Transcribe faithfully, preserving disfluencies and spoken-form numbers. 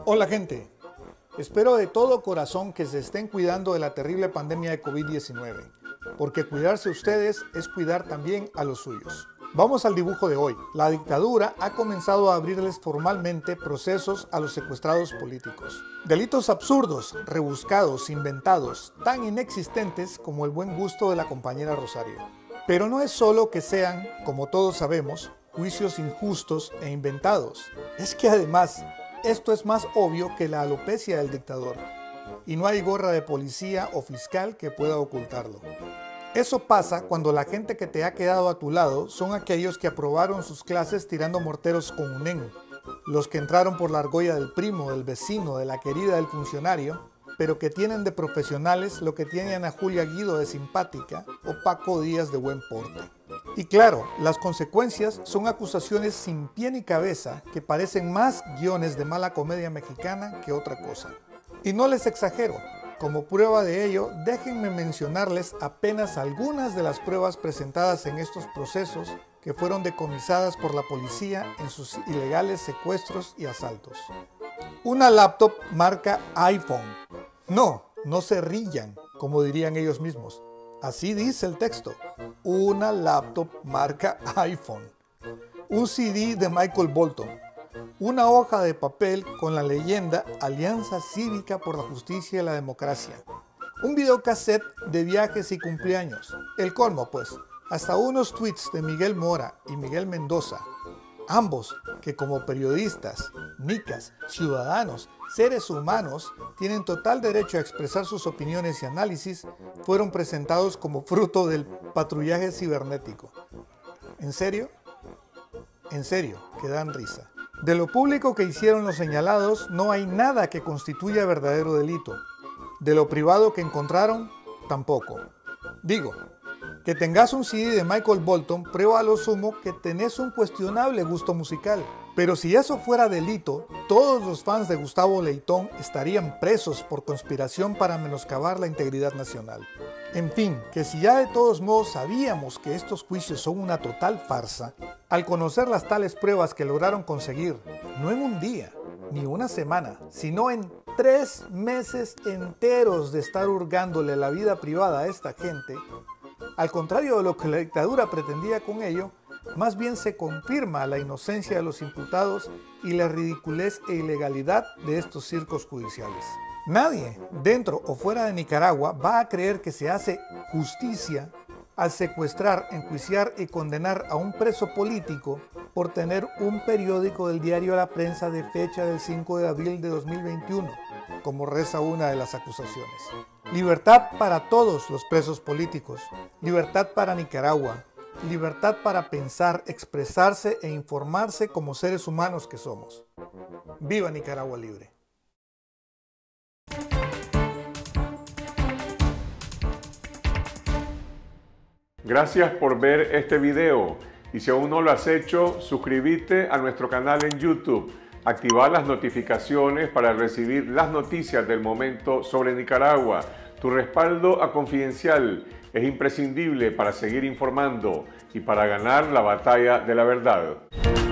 Hola gente, espero de todo corazón que se estén cuidando de la terrible pandemia de COVID diecinueve, porque cuidarse ustedes es cuidar también a los suyos. Vamos al dibujo de hoy. La dictadura ha comenzado a abrirles formalmente procesos a los secuestrados políticos. Delitos absurdos, rebuscados, inventados, tan inexistentes como el buen gusto de la compañera Rosario. Pero no es solo que sean, como todos sabemos, juicios injustos e inventados. Es que además, esto es más obvio que la alopecia del dictador. Y no hay gorra de policía o fiscal que pueda ocultarlo. Eso pasa cuando la gente que te ha quedado a tu lado son aquellos que aprobaron sus clases tirando morteros con UNEN, los que entraron por la argolla del primo, del vecino, de la querida del funcionario, pero que tienen de profesionales lo que tienen a Julia Guido de simpática o Paco Díaz de buen porte. Y claro, las consecuencias son acusaciones sin pie ni cabeza que parecen más guiones de mala comedia mexicana que otra cosa. Y no les exagero. Como prueba de ello, déjenme mencionarles apenas algunas de las pruebas presentadas en estos procesos que fueron decomisadas por la policía en sus ilegales secuestros y asaltos. Una laptop marca iPhone. No, no se rillan, como dirían ellos mismos. Así dice el texto. Una laptop marca iPhone. Un C D de Michael Bolton. Una hoja de papel con la leyenda Alianza Cívica por la Justicia y la Democracia. Un videocassette de viajes y cumpleaños. El colmo pues. Hasta unos tweets de Miguel Mora y Miguel Mendoza. Ambos que como periodistas, micas, ciudadanos, seres humanos, tienen total derecho a expresar sus opiniones y análisis, fueron presentados como fruto del patrullaje cibernético. ¿En serio? En serio, que dan risa. De lo público que hicieron los señalados, no hay nada que constituya verdadero delito. De lo privado que encontraron, tampoco. Digo, que tengas un C D de Michael Bolton prueba a lo sumo que tenés un cuestionable gusto musical. Pero si eso fuera delito, todos los fans de Gustavo Leitón estarían presos por conspiración para menoscabar la integridad nacional. En fin, que si ya de todos modos sabíamos que estos juicios son una total farsa, al conocer las tales pruebas que lograron conseguir, no en un día, ni una semana, sino en tres meses enteros de estar hurgándole la vida privada a esta gente, al contrario de lo que la dictadura pretendía con ello, más bien se confirma la inocencia de los imputados y la ridiculez e ilegalidad de estos circos judiciales. Nadie, dentro o fuera de Nicaragua, va a creer que se hace justicia al secuestrar, enjuiciar y condenar a un preso político por tener un periódico del diario La Prensa de fecha del cinco de abril de dos mil veintiuno, como reza una de las acusaciones. Libertad para todos los presos políticos, libertad para Nicaragua, libertad para pensar, expresarse e informarse como seres humanos que somos. ¡Viva Nicaragua libre! Gracias por ver este video y si aún no lo has hecho, suscríbete a nuestro canal en YouTube, activar las notificaciones para recibir las noticias del momento sobre Nicaragua. Tu respaldo a Confidencial es imprescindible para seguir informando y para ganar la batalla de la verdad.